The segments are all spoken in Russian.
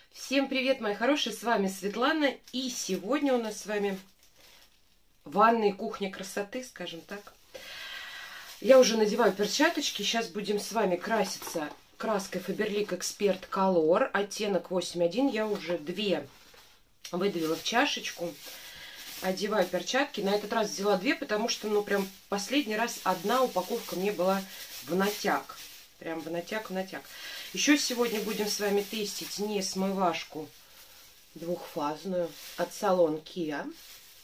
Всем привет, мои хорошие, с вами Светлана, и сегодня у нас с вами ванная и кухня красоты, скажем так. Я уже надеваю перчаточки, сейчас будем с вами краситься краской Faberlic Expert Color, оттенок 8.1, я уже две выдавила в чашечку. Одеваю перчатки, на этот раз взяла две, потому что, ну, прям последний раз одна упаковка мне была в натяг. Прям в натяг, в натяг. Еще сегодня будем с вами тестить не смывашку двухфазную от салон Kia.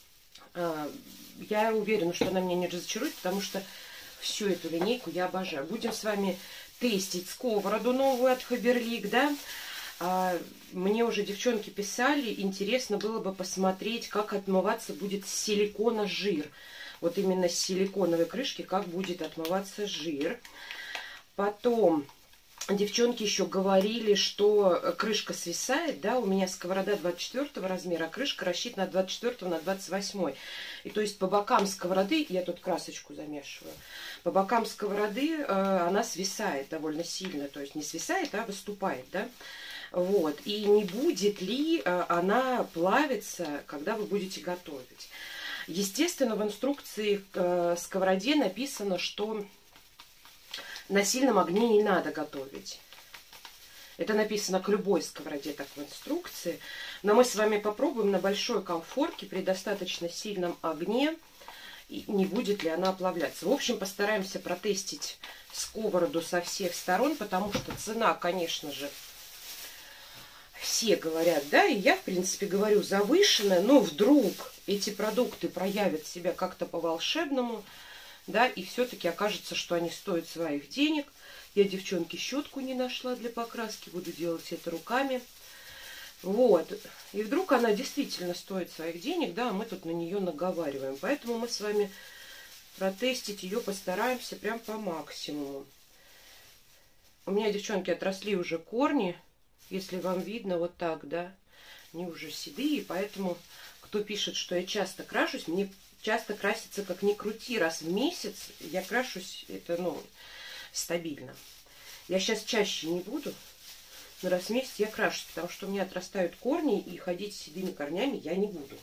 Я уверена, что она меня не разочарует, потому что всю эту линейку я обожаю. Будем с вами тестить сковороду новую от Faberlic, да. Мне уже девчонки писали, интересно было бы посмотреть, как отмываться будет с силикона жир. Вот именно с силиконовой крышки, как будет отмываться жир. Потом девчонки еще говорили, что крышка свисает, да, у меня сковорода 24 размера, а крышка рассчитана от 24 на 28. И то есть по бокам сковороды, я тут красочку замешиваю, по бокам сковороды она свисает довольно сильно, то есть не свисает, а выступает, да. Вот, и не будет ли она плавиться, когда вы будете готовить. Естественно, в инструкции к сковороде написано, что на сильном огне не надо готовить. Это написано к любой сковороде, так в инструкции. Но мы с вами попробуем на большой комфорке при достаточно сильном огне, и не будет ли она оплавляться. В общем, постараемся протестить сковороду со всех сторон, потому что цена, конечно же, все говорят, да, и я, в принципе, говорю, завышенная, но вдруг эти продукты проявят себя как-то по-волшебному, да, и все-таки окажется, что они стоят своих денег. Я, девчонки, щетку не нашла для покраски, буду делать это руками. Вот, и вдруг она действительно стоит своих денег, да, а мы тут на нее наговариваем. Поэтому мы с вами протестить ее постараемся прям по максимуму. У меня, девчонки, отросли уже корни, если вам видно, вот так, да, они уже седые, поэтому кто пишет, что я часто крашусь, мне часто краситься как ни крути, раз в месяц я крашусь, это, ну, стабильно. Я сейчас чаще не буду, но раз в месяц я крашусь, потому что у меня отрастают корни, и ходить с седыми корнями я не буду.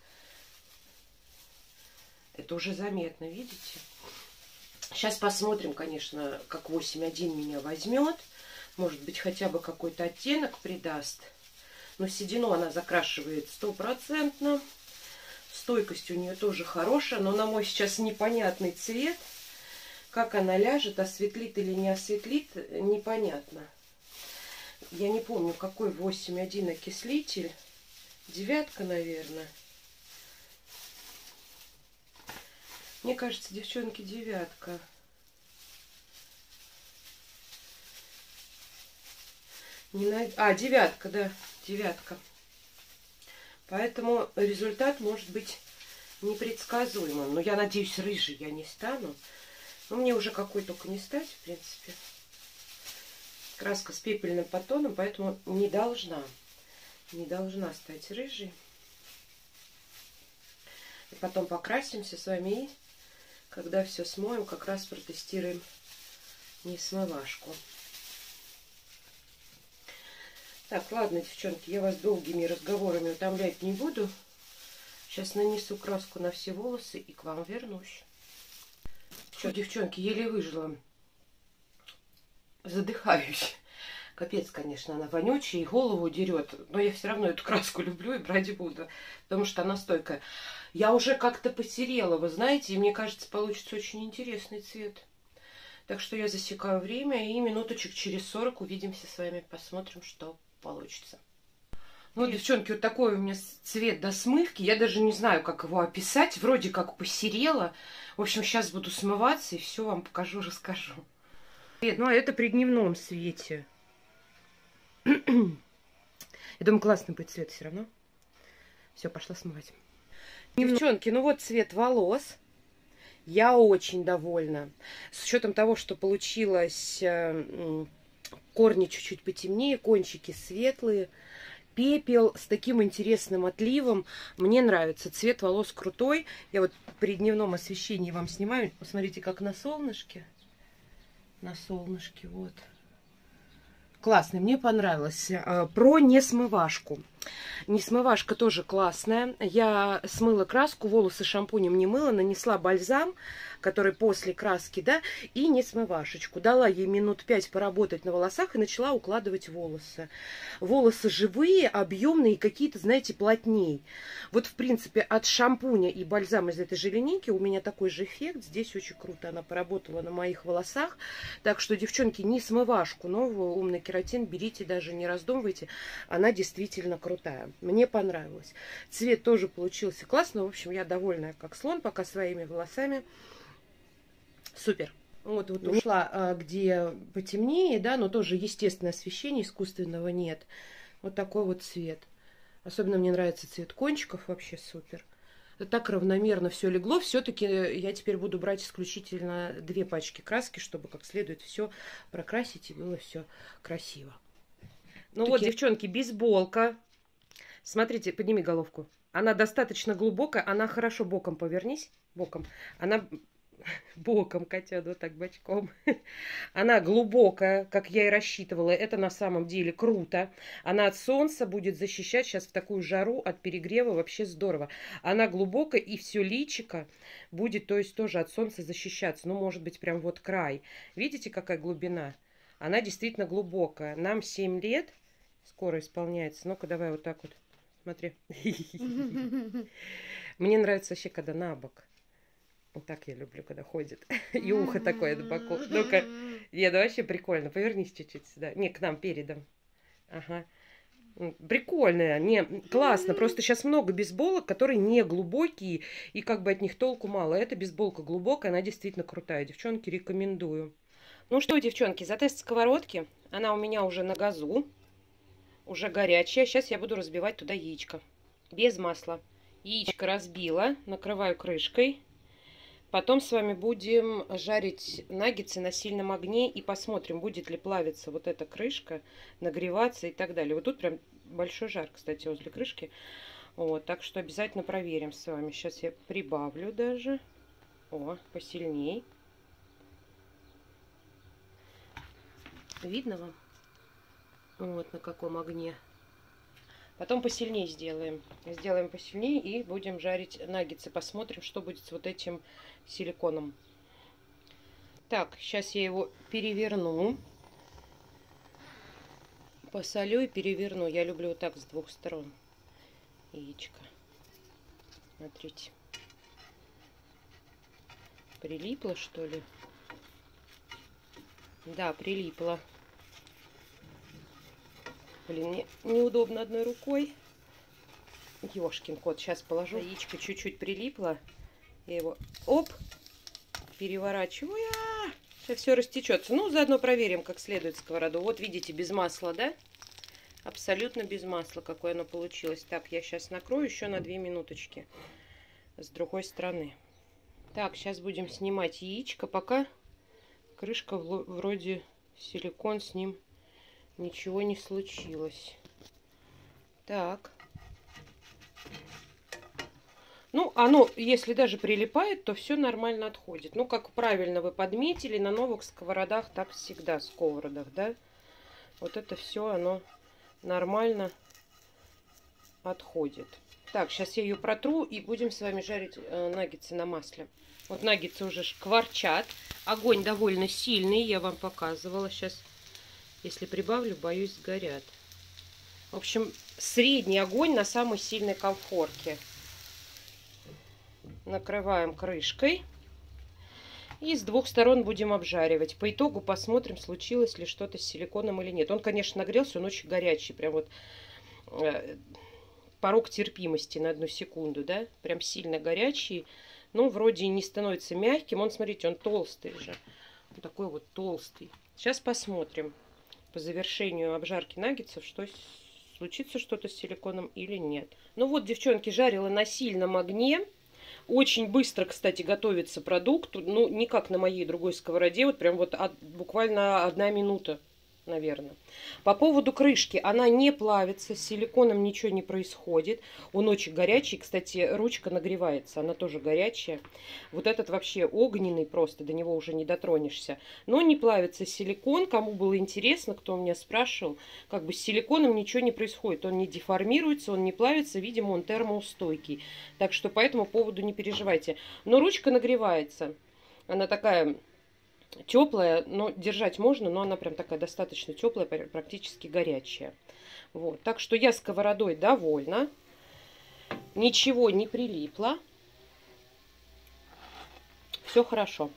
Это уже заметно, видите? Сейчас посмотрим, конечно, как 8.1 меня возьмет. Может быть, хотя бы какой-то оттенок придаст. Но седину она закрашивает 100%. Стойкость у нее тоже хорошая, но на мой сейчас непонятный цвет. Как она ляжет, осветлит или не осветлит, непонятно. Я не помню, какой 8.1 окислитель. 9, наверное. Мне кажется, девчонки, 9. Не найду. 9, да, 9. Поэтому результат может быть непредсказуемым. Но я надеюсь, рыжий я не стану. Но мне уже какой только не стать, в принципе. Краска с пепельным подтоном, поэтому не должна стать рыжей. И потом покрасимся с вами, и когда все смоем, как раз протестируем несмывашку. Так, ладно, девчонки, я вас долгими разговорами утомлять не буду. Сейчас нанесу краску на все волосы и к вам вернусь. Что, девчонки, еле выжила. Задыхаюсь. Капец, конечно, она вонючая и голову дерет. Но я все равно эту краску люблю и брать буду. Потому что она стойкая. Я уже как-то посерела, вы знаете. И мне кажется, получится очень интересный цвет. Так что я засекаю время. И минуточек через 40 увидимся с вами. Посмотрим, что получится. Ну, девчонки, вот такой у меня цвет до смывки. Я даже не знаю, как его описать. Вроде как посерела. В общем, сейчас буду смываться и все вам покажу, расскажу. Ну, а это при дневном свете. Я думаю, классный будет цвет все равно. Все, пошла смывать. Девчонки, ну вот цвет волос. Я очень довольна. С учетом того, что получилось корни чуть-чуть потемнее, кончики светлые. Пепел с таким интересным отливом. Мне нравится. Цвет волос крутой. Я вот при дневном освещении вам снимаю. Посмотрите, как на солнышке. На солнышке, вот. Классный, мне понравилось. Про несмывашку. Несмывашка тоже классная. Я смыла краску, волосы шампунем не мыла, нанесла бальзам, который после краски, да, и несмывашечку. Дала ей минут 5 поработать на волосах и начала укладывать волосы. Волосы живые, объемные, какие-то, знаете, плотней. Вот, в принципе, от шампуня и бальзама из этой же линейки у меня такой же эффект. Здесь очень круто она поработала на моих волосах. Так что, девчонки, несмывашку новую, умный кератин, берите, даже не раздумывайте. Она действительно крутая. Мне понравилось. Цвет тоже получился классно. В общем, я довольна как слон пока своими волосами. Супер. Вот ушла, где потемнее, да, но тоже естественное освещение, искусственного нет. Вот такой вот цвет. Особенно мне нравится цвет кончиков, вообще супер. Так равномерно все легло. Все-таки я теперь буду брать исключительно 2 пачки краски, чтобы как следует все прокрасить и было все красиво. Ну вот, девчонки, бейсболка. Смотрите, подними головку. Она достаточно глубокая, она хорошо боком повернись. Боком. Она... Боком, котят, вот так, бочком. Она глубокая, как я и рассчитывала. Это на самом деле круто. Она от солнца будет защищать сейчас в такую жару, от перегрева. Вообще здорово. Она глубокая, и все личико будет, то есть тоже от солнца защищаться. Ну, может быть, прям вот край. Видите, какая глубина? Она действительно глубокая. Нам 7 лет. Скоро исполняется. Ну-ка, давай вот так вот. Смотри. Мне нравится вообще, когда на бок. Вот так я люблю, когда ходит. И ухо такое на боку. Ну-ка. Нет, ну вообще прикольно. Повернись чуть-чуть сюда. Не, к нам, передом. Ага. Прикольная. Не, классно. Просто сейчас много бейсболок, которые не глубокие. И как бы от них толку мало. Эта бейсболка глубокая. Она действительно крутая. Девчонки, рекомендую. Ну что, девчонки, за тест сковородки. Она у меня уже на газу. Уже горячая. Сейчас я буду разбивать туда яичко. Без масла. Яичко разбила. Накрываю крышкой. Потом с вами будем жарить наггетсы на сильном огне и посмотрим, будет ли плавиться вот эта крышка, нагреваться и так далее. Вот тут прям большой жар, кстати, возле крышки. Вот, так что обязательно проверим с вами. Сейчас я прибавлю даже. О, посильней. Видно вам? Вот на каком огне. Потом посильнее сделаем. Сделаем посильнее и будем жарить наггетсы. Посмотрим, что будет с вот этим силиконом. Так, сейчас я его переверну. Посолю и переверну. Я люблю вот так с 2 сторон. Яичко. Смотрите. Прилипло, что ли? Да, прилипло. Блин, мне неудобно одной рукой. Ёшкин кот, сейчас положу. Яичко чуть-чуть прилипло. Я его, оп, переворачиваю. Сейчас все растечется. Ну, заодно проверим, как следует сковороду. Вот видите, без масла, да? Абсолютно без масла, какое оно получилось. Так, я сейчас накрою еще на 2 минуточки. С другой стороны. Так, сейчас будем снимать яичко. Пока крышка вроде силикон с ним... Ничего не случилось. Так. Ну, оно, если даже прилипает, то все нормально отходит. Ну, как правильно вы подметили, на новых сковородах так всегда, сковородах, да? Вот это все, оно нормально отходит. Так, сейчас я ее протру и будем с вами жарить наггетсы на масле. Вот наггетсы уже шкварчат. Огонь довольно сильный, я вам показывала. Сейчас... Если прибавлю, боюсь, сгорят. В общем, средний огонь на самой сильной конфорке. Накрываем крышкой. И с 2 сторон будем обжаривать. По итогу посмотрим, случилось ли что-то с силиконом или нет. Он, конечно, нагрелся, он очень горячий. Прям вот порог терпимости на 1 секунду, да? Прям сильно горячий. Но вроде и не становится мягким. Он, смотрите, он толстый же. Он такой вот толстый. Сейчас посмотрим. По завершению обжарки наггетсов, что случится что-то с силиконом или нет. Ну вот, девчонки, жарила на сильном огне. Очень быстро, кстати, готовится продукт. Ну, не как на моей другой сковороде. Вот прям вот буквально 1 минута. наверное. По поводу крышки, она не плавится, с силиконом ничего не происходит. Он очень горячий, кстати, ручка нагревается, она тоже горячая. Вот этот вообще огненный просто, до него уже не дотронешься. Но не плавится силикон, кому было интересно, кто меня спрашивал, как бы с силиконом ничего не происходит. Он не деформируется, он не плавится, видимо, он термоустойкий. Так что по этому поводу не переживайте. Но ручка нагревается, она такая... теплая, но держать можно, но она прям такая достаточно теплая, практически горячая. Вот. Так что я сковородой довольна. Ничего не прилипло. Все хорошо.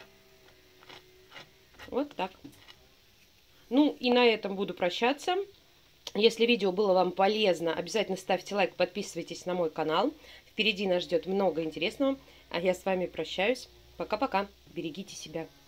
Вот так. Ну и на этом буду прощаться. Если видео было вам полезно, обязательно ставьте лайк, подписывайтесь на мой канал. Впереди нас ждет много интересного. А я с вами прощаюсь. Пока-пока. Берегите себя.